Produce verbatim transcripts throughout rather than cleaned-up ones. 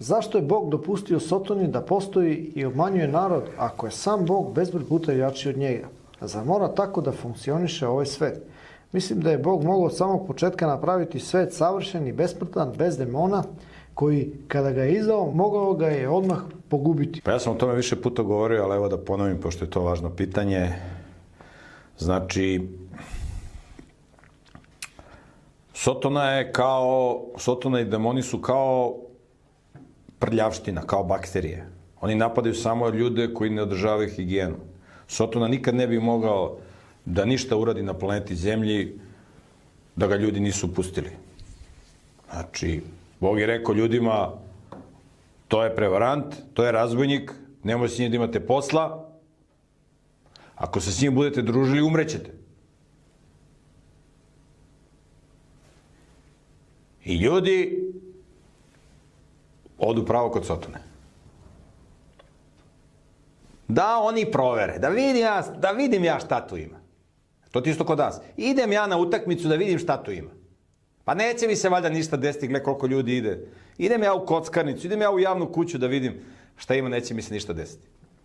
Zašto je Bog dopustio Sotoni da postoji i obmanjuje narod ako je sam Bog bezbroj puta jači od njega? Zar mora tako da funkcioniše ovaj svet? Mislim da je Bog mogao od samog početka napraviti svet savršen i besmrtan, bez demona, koji kada ga je izdao, mogao ga je odmah pogubiti. Pa ja sam o tome više puta govorio, ali evo da ponovim, pošto je to važno pitanje. Znači, Sotona je kao, Sotona i demoni su kao prljavština, kao bakterije. Oni napadaju samo ljude koji ne održavaju higijenu. Sotona nikad ne bi mogao da ništa uradi na planeti Zemlji da ga ljudi nisu pustili. Znači, Bog je rekao ljudima, to je prevarant, to je razbojnik, nemoj s njim da imate posla, ako se s njim budete družili, umrećete. I ljudi odu pravo kod Sotone. Da oni provere, da vidim ja, da vidim ja šta tu ima. To ti isto kod nas. Idem ja na utakmicu da vidim šta tu ima. Pa neće mi se valjda ništa desiti, gle koliko ljudi ide. Idem ja u kockarnicu, idem ja u javnu kuću da vidim šta ima, neće mi se ništa desiti.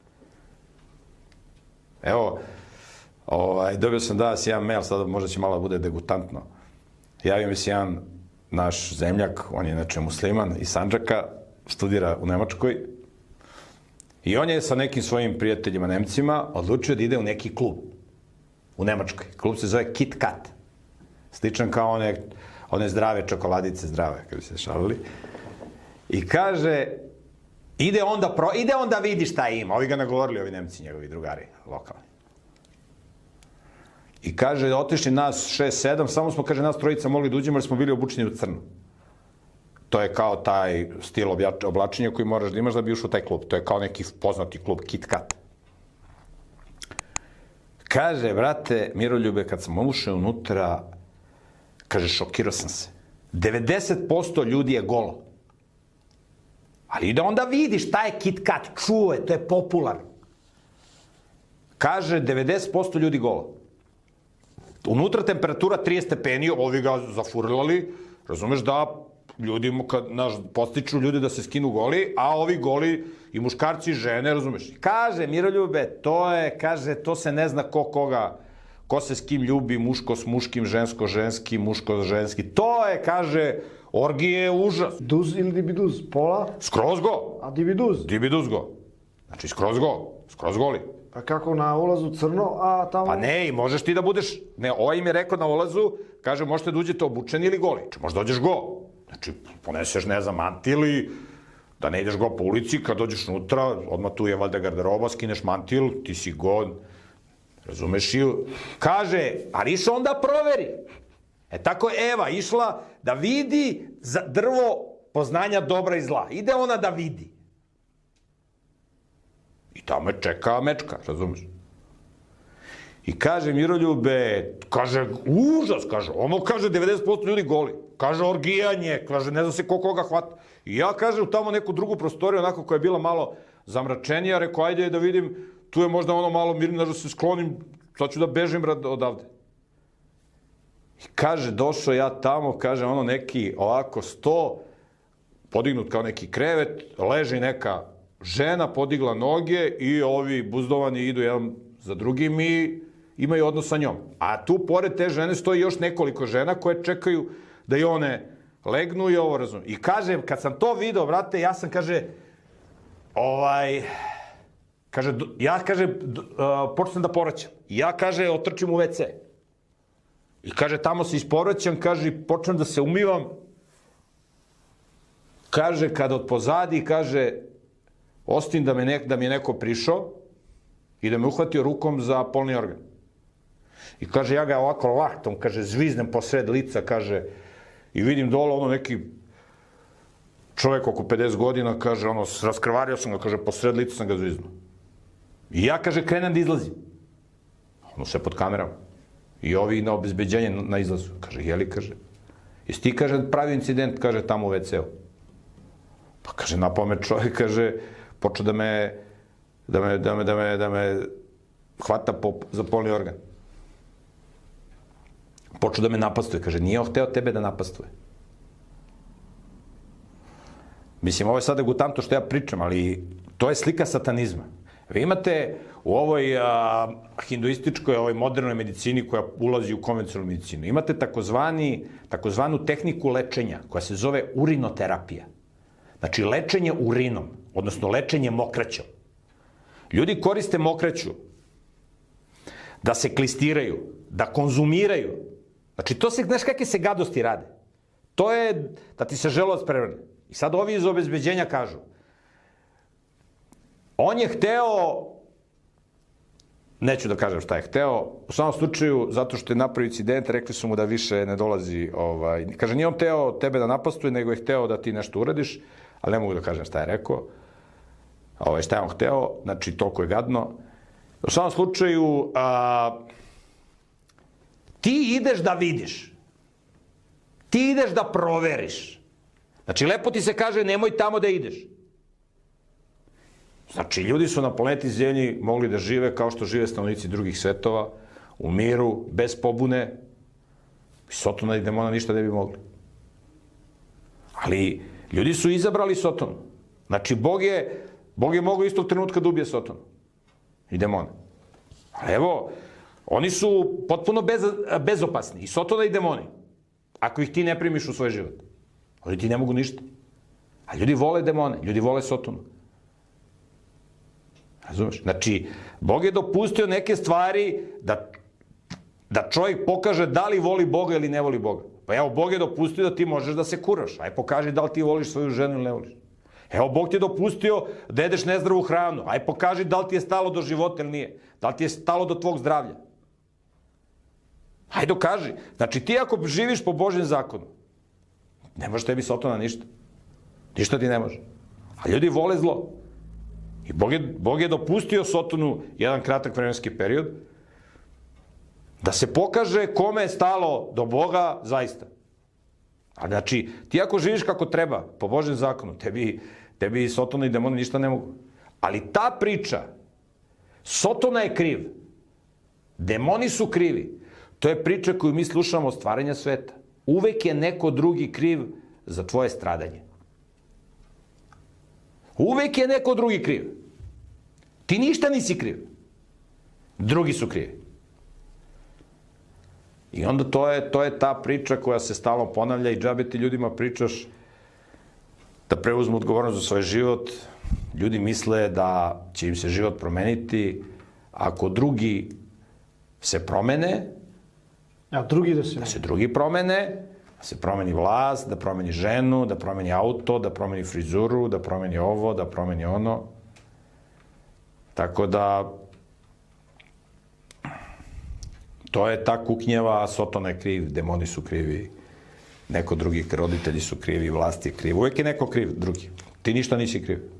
Evo, ovaj, dobio sam danas jedan mail, sada možda će malo da bude degutantno. Javio mi se jedan naš zemljak, on je inače musliman iz Sandžaka, studira u Nemačkoj. I on je sa nekim svojim prijateljima Nemcima odlučio da ide u neki klub u Nemačkoj. Klub se zove Kit Kat. Sličan kao one, one zdrave čokoladice, zdrave, kada bi se šalili. I kaže, ide on da, pro, ide on da vidi šta ima. Ovi ga nagovorili, ovi Nemci, njegovi drugari, lokalni. I kaže, otišli nas šest sedam, samo smo, kaže, nas trojica mogli da uđemo, jer smo bili obučeni u crno. To je kao taj stil oblačenja koji moraš da imaš da bi ušao u taj klub. To je kao neki poznati klub, Kit Kat. Kaže, brate, Miroljube, kad sam ušao unutra, kaže, šokirao sam se. devedeset posto ljudi je golo. Ali da onda vidi šta je Kit Kat, čuje, to je popularno. Kaže, devedeset posto ljudi golo. Unutra temperatura trideset stepeni, ovi ga zafurlali, razumeš da ljudi, kad, naš, postiču ljudi da se skinu goli, a ovi goli i muškarci i žene, razumeš. Kaže, Miroljube, to je, kaže, to se ne zna ko koga, ko se s kim ljubi, muško s muškim, žensko ženski, muško ženski. To je, kaže, orgije užas. Duz ili dibiduz? Pola? Skroz go. A dibiduz? Dibiduz go. Znači, skroz go. Skroz goli. Pa kako na ulazu crno, a tamo... Pa ne, i možeš ti da budeš... Ne, ovaj im je rekao na ulazu, kaže, možete da uđete obučeni ili goli. Znači, možda dođeš go. Znači, poneseš, ne znam, mantil ili da ne ideš go po ulici, kad dođeš unutra, odmah tu je valjda garderoba, skineš mantil, ti si go, razumeš i... Kaže, ali išao onda proveri. E tako je Eva išla da vidi za drvo poznanja dobra i zla. Ide ona da vidi. I tamo je čeka mečka, razumeš? I kaže Miroljube, kaže, užas, kaže, ono kaže devedeset posto ljudi goli. Kaže, orgijanje, kaže, ne zna se ko koga hvata. I ja, kaže, u tamo neku drugu prostoriju, onako koja je bila malo zamračenija, rekao, ajde da vidim, tu je možda ono malo mirno, da se sklonim, sad ću da bežim odavde. I kaže, došao ja tamo, kaže, ono neki, ovako, sto, podignut kao neki krevet, leži neka žena, podigla noge i ovi buzdovani idu jedan za drugim i imaju odnos sa njom. A tu, pored te žene, stoji još nekoliko žena koje čekaju da i one legnu i ovo razumijem. I kaže, kad sam to video, brate, ja sam, kaže, ovaj, kaže, ja, kaže, počnem da poraćam. I ja, kaže, otrčim u ve ce. I kaže, tamo se isporaćam, kaže, počnem da se umivam. Kaže, kad od pozadi, kaže, ostim da, me nek, da mi je neko prišao i da me uhvatio rukom za polni organ. I kaže, ja ga ovako lahtom, kaže, zviznem po sred lica, kaže, i vidim dole ono neki čovjek oko pedeset godina, kaže, ono, raskrvario sam ga, kaže, po sred lica sam ga zviznuo. I ja, kaže, krenem da izlazim. Ono sve pod kamerama. I ovi na obezbeđenje na izlazu. Kaže, jeli, kaže, jesi ti, kaže, pravi incident, kaže, tamo u ve ce u. Pa, kaže, na pamet čovjek, kaže, počeo da me, da me, da me, da me, da me hvata po, za polni organ. Počeo da me napastuje. Kaže, nije on hteo tebe da napastuje. Mislim, ovo je sada degutanto što ja pričam, ali to je slika satanizma. Vi imate u ovoj a, hinduističkoj, ovoj modernoj medicini koja ulazi u konvencionalnu medicinu, imate takozvani, takozvanu tehniku lečenja koja se zove urinoterapija. Znači, lečenje urinom, odnosno lečenje mokraćom. Ljudi koriste mokraću da se klistiraju, da konzumiraju. Znači, to se, znaš kakve se gadosti rade? To je da ti se želudac prevrne. I sad ovi iz obezbeđenja kažu, on je hteo, neću da kažem šta je hteo, u samom slučaju, zato što je napravio incident, rekli su mu da više ne dolazi, ovaj, kaže, nije on hteo tebe da napastuje, nego je hteo da ti nešto uradiš, ali ne mogu da kažem šta je rekao, ovaj, šta je on hteo, znači, toliko je gadno. U samom slučaju, a, ti ideš da vidiš, ti ideš da proveriš. Znači, lepo ti se kaže, nemoj tamo da ideš. Znači, ljudi su na planeti Zemlji mogli da žive kao što žive stanovnici drugih svetova, u miru, bez pobune. Sotona i demona ništa ne bi mogli. Ali, ljudi su izabrali Sotonu. Znači, Bog je, Bog je mogao istog trenutka da ubije Sotonu i demona. Ali evo, oni su potpuno bez, bezopasni, i Sotona i demoni, ako ih ti ne primiš u svoj život. Oni ti ne mogu ništa. A ljudi vole demone, ljudi vole Sotonu. Razumeš? Znači, Bog je dopustio neke stvari da, da čovjek pokaže da li voli Boga ili ne voli Boga. Pa evo, Bog je dopustio da ti možeš da se kuraš. Aj pokaži da li ti voliš svoju ženu ili ne voliš. Evo, Bog ti je dopustio da jedeš nezdravu hranu. Aj pokaži da li ti je stalo do života ili nije. Da li ti je stalo do tvog zdravlja. Aj dokaži. Znači, ti ako živiš po Božjem zakonu, ne može tebi Sotona ništa. Ništa ti ne može. A ljudi vole zlo. I Bog je, Bog je dopustio Sotonu jedan kratak vremenski period da se pokaže kome je stalo do Boga zaista. A znači, ti ako živiš kako treba, po Božjem zakonu, tebi, tebi Sotona i demoni ništa ne mogu. Ali ta priča, Sotona je kriv, demoni su krivi, to je priča koju mi slušamo od stvaranja sveta. Uvek je neko drugi kriv za tvoje stradanje. Uvek je neko drugi kriv. Ti ništa nisi kriv. Drugi su krivi. I onda to je, to je ta priča koja se stalno ponavlja i džabe ti ljudima pričaš da preuzmu odgovornost za svoj život. Ljudi misle da će im se život promeniti ako drugi se promene, a drugi da se... da se drugi promene, da se promeni vlast, da promeni ženu, da promeni auto, da promeni frizuru, da promeni ovo, da promeni ono. Tako da, to je ta kuknjeva, Sotona je kriv, demoni su krivi, neko drugi, roditelji su krivi, vlast je kriv. Uvijek je neko kriv, drugi. Ti ništa nisi kriv.